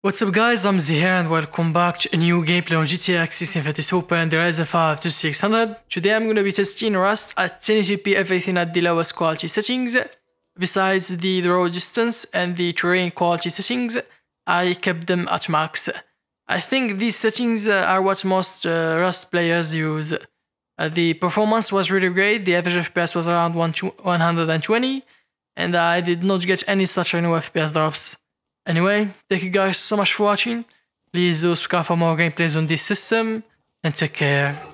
What's up guys, I'm Z here and welcome back to a new gameplay on GTA X 1650 Super and the Ryzen 5 2600. Today I'm going to be testing Rust at 1080p, everything at the lowest quality settings. Besides the draw distance and the terrain quality settings, I kept them at max. I think these settings are what most Rust players use. The performance was really great, the average FPS was around 120 and I did not get any such new FPS drops. Anyway, thank you guys so much for watching. Please do subscribe for more gameplays on this system and take care.